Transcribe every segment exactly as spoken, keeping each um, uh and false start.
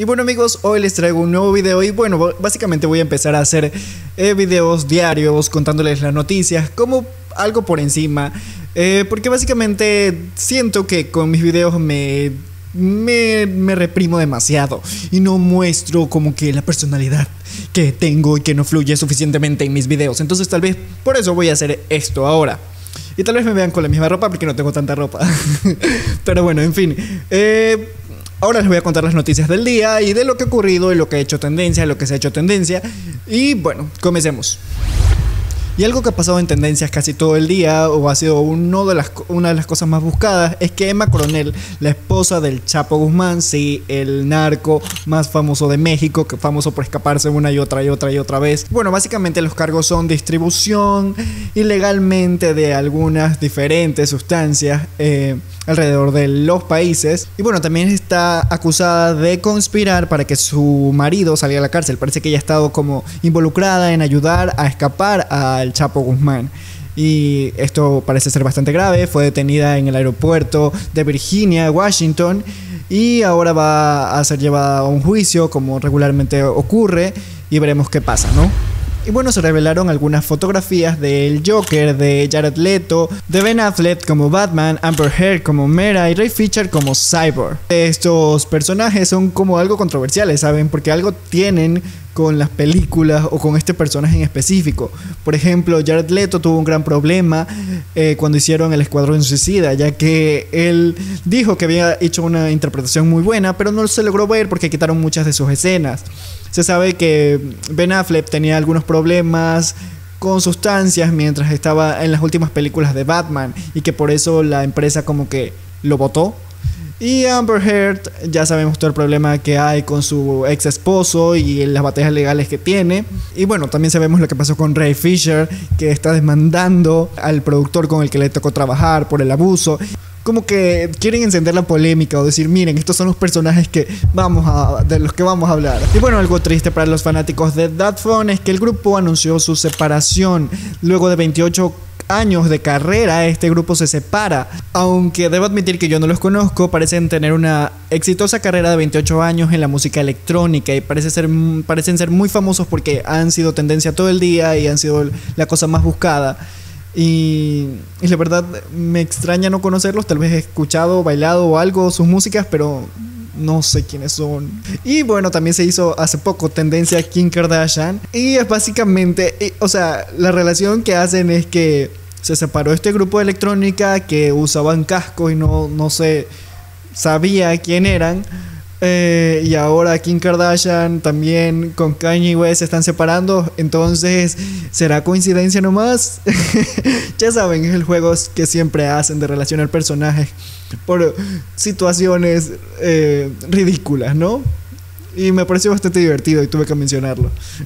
Y bueno amigos, hoy les traigo un nuevo video y bueno, básicamente voy a empezar a hacer eh, videos diarios contándoles las noticias como algo por encima, eh, porque básicamente siento que con mis videos me, me, me reprimo demasiado y no muestro como que la personalidad que tengo y que no fluye suficientemente en mis videos. Entonces tal vez por eso voy a hacer esto ahora. Y tal vez me vean con la misma ropa porque no tengo tanta ropa. Pero bueno, en fin. Eh... Ahora les voy a contar las noticias del día y de lo que ha ocurrido y lo que ha hecho tendencia, lo que se ha hecho tendencia. Y bueno, comencemos. Y algo que ha pasado en tendencias casi todo el día, o ha sido uno de las, una de las cosas más buscadas, es que Emma Coronel, la esposa del Chapo Guzmán, sí, el narco más famoso de México, que famoso por escaparse una y otra y otra y otra vez. Bueno, básicamente los cargos son distribución ilegalmente de algunas diferentes sustancias eh, alrededor de los países. Y bueno, también está acusada de conspirar para que su marido salga a la cárcel. Parece que ella ha estado como involucrada en ayudar a escapar al Chapo Guzmán. Y esto parece ser bastante grave. Fue detenida en el aeropuerto de Virginia, Washington, y ahora va a ser llevada a un juicio como regularmente ocurre y veremos qué pasa, ¿no? Y bueno, se revelaron algunas fotografías del Joker, de Jared Leto, de Ben Affleck como Batman, Amber Heard como Mera y Ray Fisher como Cyborg. Estos personajes son como algo controversiales, ¿saben? Porque algo tienen con las películas o con este personaje en específico. Por ejemplo, Jared Leto tuvo un gran problema eh, cuando hicieron El Escuadrón Suicida, ya que él dijo que había hecho una interpretación muy buena, pero no se logró ver porque quitaron muchas de sus escenas. Se sabe que Ben Affleck tenía algunos problemas con sustancias mientras estaba en las últimas películas de Batman y que por eso la empresa como que lo votó. Y Amber Heard, ya sabemos todo el problema que hay con su ex esposo y las batallas legales que tiene. Y bueno, también sabemos lo que pasó con Ray Fisher, que está demandando al productor con el que le tocó trabajar por el abuso. Como que quieren encender la polémica o decir, miren, estos son los personajes que vamos a, de los que vamos a hablar. Y bueno, algo triste para los fanáticos de That Phone es que el grupo anunció su separación. Luego de veintiocho años de carrera, este grupo se separa. Aunque debo admitir que yo no los conozco, parecen tener una exitosa carrera de veintiocho años en la música electrónica y parece ser, parecen ser muy famosos porque han sido tendencia todo el día y han sido la cosa más buscada. Y, y la verdad me extraña no conocerlos. Tal vez he escuchado, bailado o algo sus músicas, pero no sé quiénes son. Y bueno, también se hizo hace poco tendencia Kim Kardashian. Y es básicamente, y, o sea, la relación que hacen es que se separó este grupo de electrónica que usaban cascos y no, no se sabía quién eran. Eh, y ahora Kim Kardashian también con Kanye West se están separando. Entonces, ¿será coincidencia nomás? Ya saben, es el juego que siempre hacen de relacionar personajes por situaciones eh, ridículas, ¿no? Y me pareció bastante divertido y tuve que mencionarlo.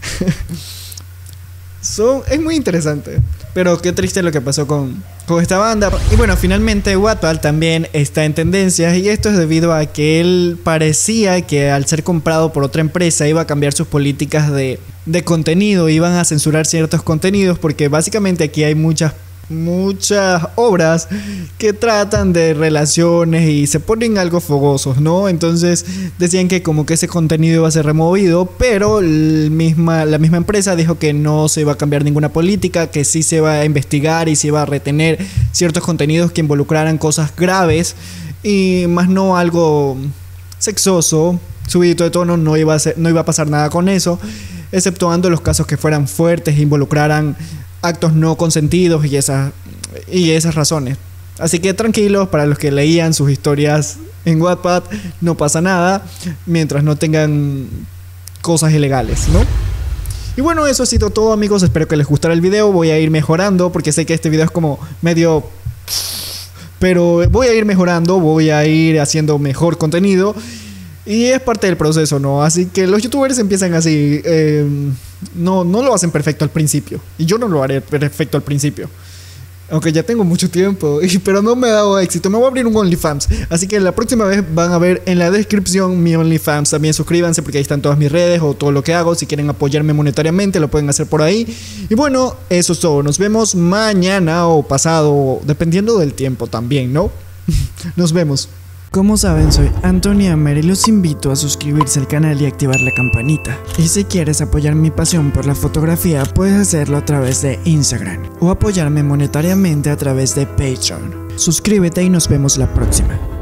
So, es muy interesante. Pero qué triste lo que pasó con, con esta banda. Y bueno, finalmente Wattpad también está en tendencias. Y esto es debido a que él parecía que al ser comprado por otra empresa iba a cambiar sus políticas de, de contenido. Iban a censurar ciertos contenidos porque básicamente aquí hay muchas muchas obras que tratan de relaciones y se ponen algo fogosos, ¿no? Entonces decían que como que ese contenido iba a ser removido, pero el misma, la misma empresa dijo que no se iba a cambiar ninguna política, que sí se iba a investigar y se iba a retener ciertos contenidos que involucraran cosas graves y más no algo sexoso, subidito de tono. No iba a ser, no iba a pasar nada con eso, exceptuando los casos que fueran fuertes e involucraran actos no consentidos y esas, y esas razones. Así que tranquilos, para los que leían sus historias en Wattpad, no pasa nada mientras no tengan cosas ilegales, ¿no? Y bueno, eso ha sido todo amigos, espero que les gustara el video. Voy a ir mejorando porque sé que este video es como medio... Pero voy a ir mejorando, voy a ir haciendo mejor contenido. Y es parte del proceso, ¿no? Así que los youtubers empiezan así. Eh, no, no lo hacen perfecto al principio. Y yo no lo haré perfecto al principio. Aunque ya tengo mucho tiempo. Pero no me ha dado éxito. Me voy a abrir un OnlyFans. Así que la próxima vez van a ver en la descripción mi OnlyFans. También suscríbanse porque ahí están todas mis redes o todo lo que hago. Si quieren apoyarme monetariamente lo pueden hacer por ahí. Y bueno, eso es todo. Nos vemos mañana o pasado. Dependiendo del tiempo también, ¿no? Nos vemos. Como saben, soy Anthony Amer y los invito a suscribirse al canal y activar la campanita. Y si quieres apoyar mi pasión por la fotografía, puedes hacerlo a través de Instagram o apoyarme monetariamente a través de Patreon. Suscríbete y nos vemos la próxima.